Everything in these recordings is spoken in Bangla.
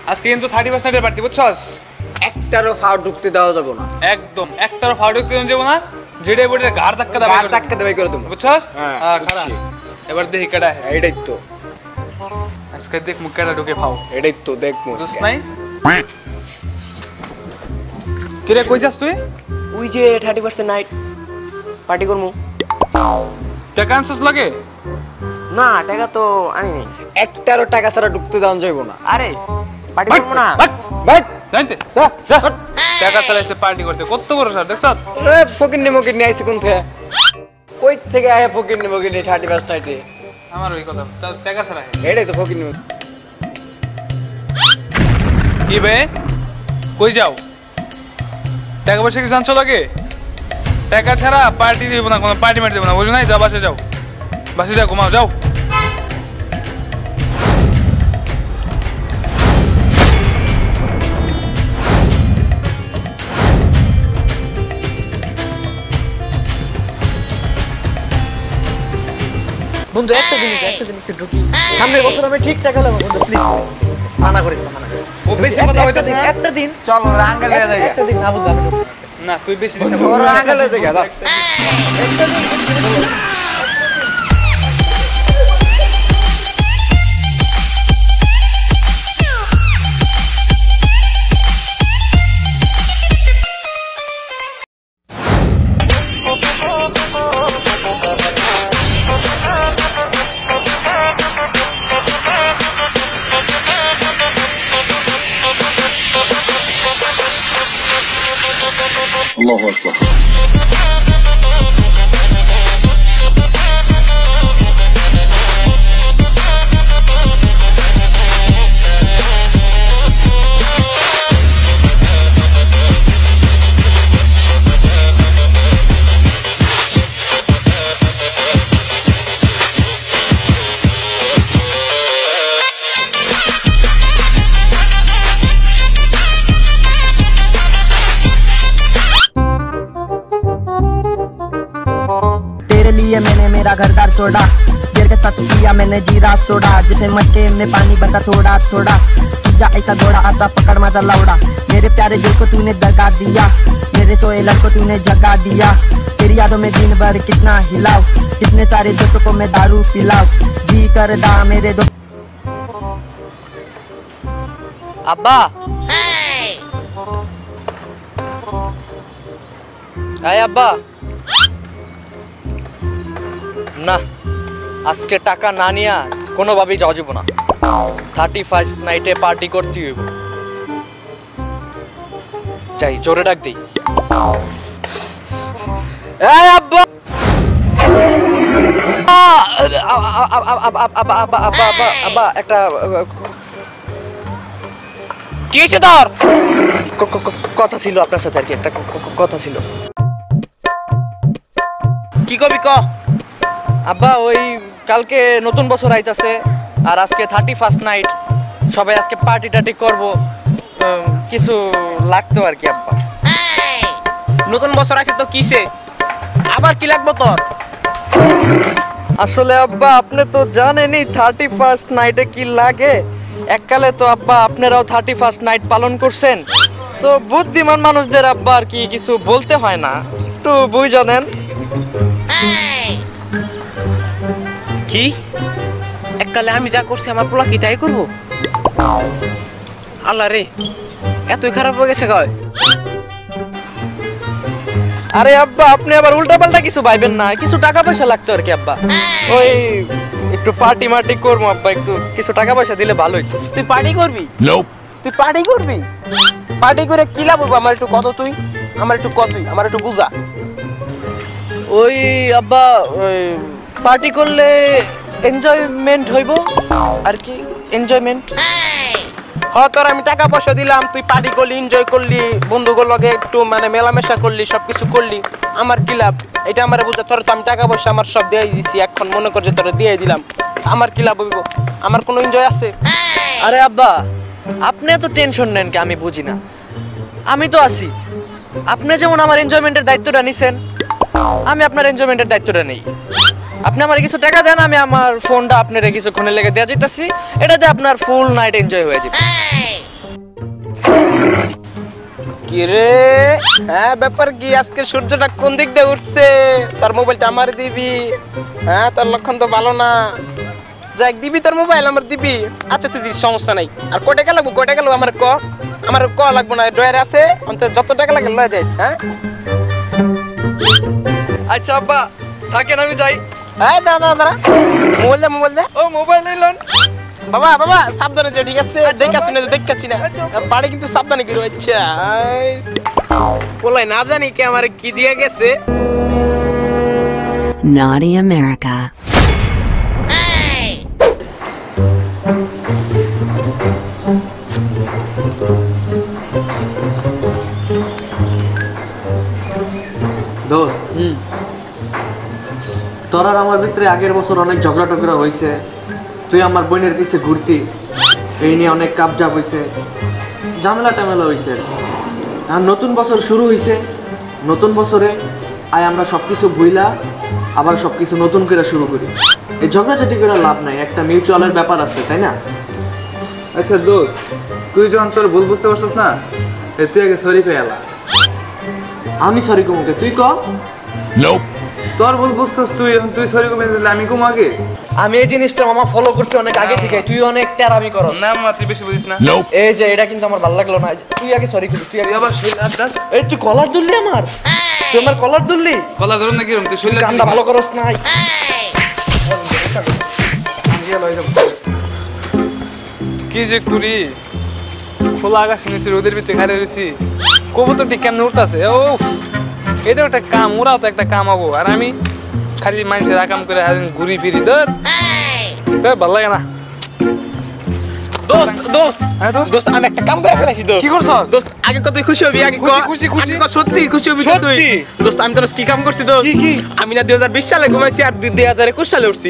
আজকে কিন্তু 31 নাইটের পার্টি বুঝছস একটারও ফাও ঢুকতে দেওয়া যাবে না একদম একটারও ফাও ঢুকতে দেব না যেটা বটে ঘাড় ধাক্কা দেবে করে তুমি বুঝছস হ্যাঁ খারাপ এবার দেখি কেডা এইটাই তো আজকে দেখ মুখ কেডা ঢুকে ফাও এটাই তো দেখ বুঝছ নাই কিরে কই যাস তুই ওই যে 30% নাইট পার্টি করমু টাকা আনছস লাগে না টাকা তো আনি নাই একটারও টাকা ছাড়া ঢুকতে দেওয়া যাবে না আরে পার্টি করমু না ভাই জানতে টাকা চালাইছে পার্টি করতে কত বড় স্যার দেখছ রে ফকিন্নি আইছে কোন থেকে কই থেকে আয় ফকিন্নি 31 নাইটে আমার ওই কথা টাকা ছাড়া এটাই তো ফকিন্নি কি বে কই যাও টাকা পয়সা কি জানছো লাগে টাকা ছাড়া পার্টি দিব না কোনো পার্টি মার দেব না বুঝো নাই যাও বাসে যাও ঘুমাও যাও বন্ধু একটা দিন একটু ঢুকি সামনের বছর আমি ঠিক টাকা লাগাবো বন্ধু প্লিজ মানা করিস না ও বেশি কথা হইতাছে না একটা দিন চল রাঙ্গা লয়ে যাই একটা দিন না বন্ধু আমি না তুই বেশি দিস না ওর রাঙ্গা লয়ে যাই দাদা একটা দিন الله أكبر लिए मैंने मेरा घरदार छोड़ा देर के साथ किया मैंने जीरा सोडा जैसे मटके में पानी भरता थोड़ा थोड़ा जा ऐसा घोड़ा आता पकड़ मजा लौड़ा मेरे प्यारे दिल को तूने दगा दिया मेरे सोए लड़ को तूने जगा दिया तेरी यादों में दिन भर कितना हिलाओ कितने सारे दोस्तों को मैं दारू पिलाओ जी कर दा मेरे दो আব্বা আয় আব্বা না আজকে টাকা না নিয়া কোনোভাবেই যাওয়া যাবে না 31 নাইটে পার্টি করতে হইব যাই জোরে ডাক দেই এই আব্বা আব্বা একটা কি হয়েছে তোর কথা ছিল আপনার সাথে আর কি একটা কথা ছিল কি কবি ক আব্বা ওই কালকে নতুন বছর আইতাছে আর আজকে 31 নাইট সবাই আজকে পার্টি টাটি করব কিছু লাগতো আর কি আব্বা নতুন বছর আছে তো কিসে আবার কি লাগবে তোর আসলে আব্বা আপনি তো জানেনই 31 নাইটে কি লাগে এককালে তো আব্বা আপনারাও 31 নাইট পালন করছেন তো বুদ্ধিমান মানুষদের আব্বা আর কি কিছু বলতে হয় না একটু বুঝ জানেন কি এককালে আমি যা করছি আমার পোলা কি তাই করবো আল্লাহ রে এতই খারাপ হয়ে গেছে গায় আরে আব্বা আপনি আবার উল্টা পাল্টা কিছু ভাইবেন না কিছু টাকা পয়সা লাগতো আর কি আব্বা ওই একটু পার্টি মার্টি করবো আব্বা একটু কিছু টাকা পয়সা দিলে ভালো হইতো তুই পার্টি করবি তুই পার্টি করবি পার্টি করে কি লাভ হবে আমার একটু কত তুই আমার একটু বুঝা ওই আব্বা ওই পার্টি করলে এনজয়মেন্ট হইব আর কি এনজয়মেন্ট হ্যাঁ তোর আমি টাকা পয়সা দিলাম তুই পার্টি করলি এনজয় করলি বন্ধুগুলোর লগে একটু মানে মেলামেশা করলি সবকিছু করলি আমার কি লাভ এটা আমার বুঝা তোর তো আমি টাকা পয়সা আমার সব দিয়ে দিছি এখন মনে কর যে তোর দিয়ে দিলাম আমার কি লাভ হইব আমার কোনো এনজয় আছে আরে আব্বা আপনি এত টেনশন নেন কি আমি বুঝি না আমি তো আছি আপনি যেমন আমার এনজয়মেন্টের দায়িত্বটা নিছেন আমি আপনার এনজয়মেন্টের দায়িত্বটা নেই আপনি আমার কিছু টাকা দেন আমি আমার ফোনটা আপনারে কিছুক্ষণের লেগে দেয়া যাইতাছি এটাতে আপনার ফুল নাইট এনজয় হয়ে যাবে কি রে হ্যাঁ ব্যাপার কি আজকে সূর্যটা কোন দিক দিয়ে উঠছে তোর মোবাইলটা আমার দিবি হ্যাঁ তোর লক্ষণ তো ভালো না যাক দিবি তোর মোবাইল আমার দিবি আচ্ছা তুই দিস সমস্যা নাই আর কয় টাকা লাগবো আমার ক লাগবো না ডয়ারে আছে অন্তত যত টাকা লাগে লয়ে যাইস হ্যাঁ আচ্ছা আব্বা থাকেন আমি যাই হ্যাঁ দাঁড়া মোবাইল দে ও মোবাইল নিলেন বাবা সাবধানে যে ঠিক আছে দেখাচ্ছি না বাড়ি কিন্তু সাবধানে গিরো আচ্ছা বলাই না জানি কে আমার কি দিয়ে গেছে Naughty America. দোস্ত তোর আর আমার ভিতরে আগের বছর অনেক ঝগড়া টগড়া হয়েছে তুই আমার বোনের পিছে ঘুরতি এই নিয়ে অনেক কাবজাব হয়েছে ঝামেলা টামেলা হয়েছে আর নতুন বছর শুরু হয়েছে নতুন বছরে আয় আমরা সবকিছু ভুইলা আবার সবকিছু নতুন করে শুরু করি এই ঝগড়াঝাটি করে লাভ নাই একটা মিউচুয়ালের ব্যাপার আছে তাই না আচ্ছা দোস্ত তুই যখন তোর ভুল বুঝতে পারছিস না তুই আগে সরি কই এলা আমি সরি কমুকে তুই ক তোর ভুল বুঝছিস তুই সরি কমে দিলে আমি কম আগে আমি এই জিনিসটা মামা ফলো করছি অনেক আগে থেকে তুই অনেক তেরামি করস না মা তুই বেশি বুঝিস না এই যে এটা কিন্তু আমার ভালো লাগলো না তুই আগে সরি করিস তুই আগে আবার শরীর আদাস এই তুই কলার দুললি আমার তুই আমার কলার দুললি কলা ধরুন নাকি তুই শরীর কামটা ভালো করস নাই কি যে করি খোলা আকাশ নিচে রোদের ভিতরে খাড়ে রয়েছি কবুতরটি কেমন উঠতেছে ও এটা একটা কাম ওরাও তো একটা কাম হবো আর আমি খালি মানুষের আকাম করে ঘুরি ফিরি ধর ভালো লাগে না দোস্ত আমি একটা কাম করে ফেলেছি দোস্ত কি করছস দোস্ত আগে কত খুশি হবি আগে খুশি সত্যি খুশি হবি তুই দোস্ত আমি তোর কি কাম করছি দোস্ত কি আমি না 2020 সালে ঘুমাইছি আর 2021 সালে উঠছি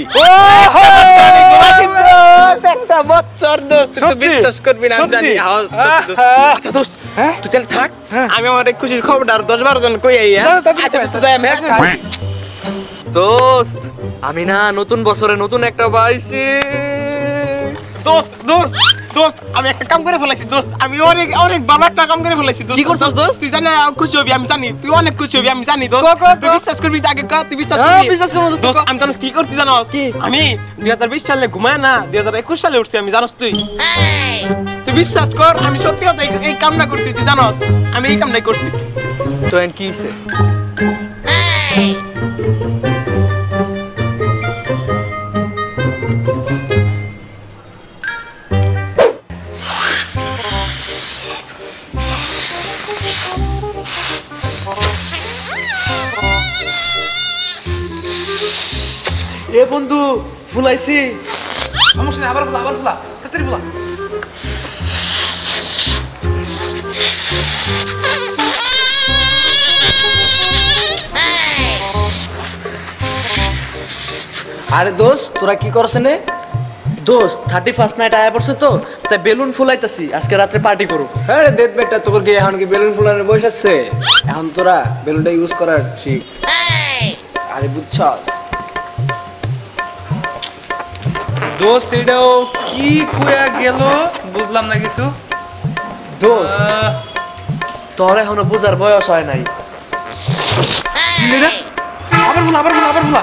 একটা বছর দোস্ত তুই বিশ্বাস করবি না আমি জানি আচ্ছা দোস্ত তুই তাহলে থাক আমি আমার এক খুশির খবরটা আর 10-12 জন কই আই আচ্ছা দোস্ত যাই আমি দোস্ত আমি না নতুন বছরে নতুন একটা পাইছি দোস্ত আমি একটা কাম করে ফেলেছি দোস্ত আমি অনেক ভালো একটা কাম করে ফেলেছি দোস্ত কি করছস দোস্ত তুই জানি খুশি হবি আমি জানি তুই অনেক খুশি হবি আমি জানি দোস্ত তুই বিশ্বাস করবি আগে কা তুই বিশ্বাস করবি বিশ্বাস করব দোস্ত আমি জানিস কি করতে জানোস আমি 2020 সালে ঘুমায় না 2021 সালে উঠছি আমি জানোস তুই বিশ্বাস কর আমি সত্যি কথা এই কামটা করছি তুই জানোস আমি এই কামটাই করছি তো এন্ড কি হইছে এ বন্ধু ফুলাইছি সমস্যা নেই আবার বলা তাড়াতাড়ি বলা আরে দোস্ত তোরা কি করছ নে দোস্ত 31st নাইট আয়া পড়ছে তো তাই বেলুন ফুলাইতাছি আজকে রাতে পার্টি করব হ্যাঁ রে দেখ বেটা তোর কি এখন কি বেলুন ফুলানোর বয়স আছে এখন তোরা বেলুনটা ইউজ করার শিখ আরে বুঝছস দোস্ত এটাও কি কইয়া গেল বুঝলাম না কিছু দোস্ত তোর এখনো বুঝার বয়স হয় নাই আবার বলা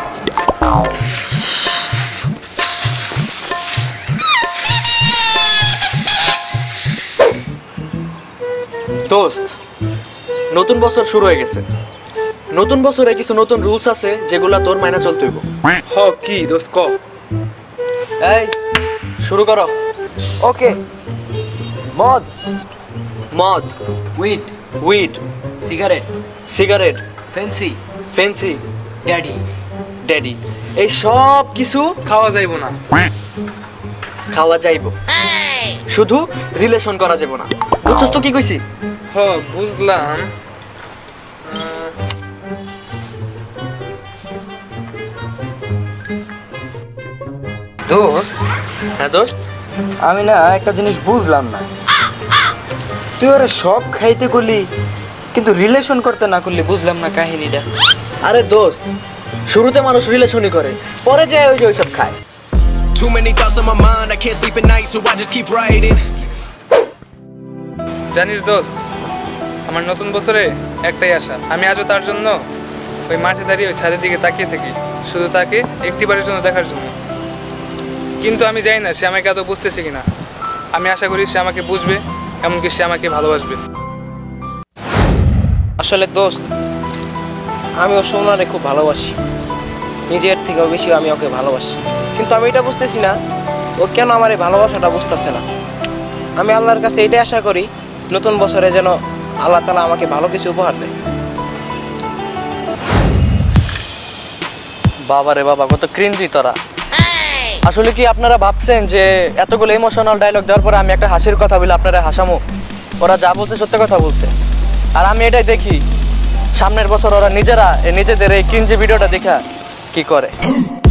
দোস্ত নতুন বছর শুরু হয়ে গেছে নতুন বছরে কিছু নতুন রুলস আছে যেগুলা তোর মাইনা চলতে হইব হ কি দোস্ত ক এই শুরু করো ওকে মদ মদ weed weed cigarette cigarette fancy fancy daddy daddy এই সব কিছু খাওয়া যাইব না খাওয়া যাইব শুধু রিলেশন করা যাবে না বুঝছস তো কি কইছি হ বুঝলাম দোস্ত হ্যাঁ দোস্ত আমি না একটা জিনিস বুঝলাম না তুই ওরা সব খাইতে করলি কিন্তু রিলেশন করতে না করলি বুঝলাম না কাহিনীটা আরে দোস্ত শুরুতে মানুষ রিলেশনই করে পরে যায় ওই যে ওইসব খায় Too many thoughts on my mind, I can't sleep at night, so I just keep writing. জানিস দোস্ত, আমার নতুন বছরে একটাই আশা, আমি আজও তার জন্য ওই মাঠে দাঁড়িয়ে ওই ছাদের দিকে তাকিয়ে থাকি, শুধু তাকে একটিবারের জন্য দেখার জন্য। কিন্তু আমি জানি না সে আমাকে এত বুঝতেছে কিনা। আমি আশা করি সে আমাকে বুঝবে, এমনকি সে আমাকে ভালোবাসবে। আসলে দোস্ত, আমি ও সোনারে খুব ভালোবাসি, নিজের থেকেও বেশি আমি ওকে ভালোবাসি। কিন্তু আমি এটা বুঝতেছি না ও কেন আমার এই ভালোবাসাটা বুঝতেছে না। আমি আল্লাহর কাছে এটাই আশা করি নতুন বছরে যেন আল্লাহ তাআলা আমাকে ভালো কিছু উপহার দেয়। বাবা রে বাবা, কত ক্রিঞ্জি তোরা। আসলে কি আপনারা ভাবছেন যে এতগুলো ইমোশনাল ডায়লগ দেওয়ার পরে আমি একটা হাসির কথা বলে আপনারা হাসামো? ওরা যা বলছে সত্য কথা বলছে। আর আমি এটাই দেখি সামনের বছর ওরা নিজেদের এই ক্রিঞ্জি ভিডিওটা দেখা কি করে।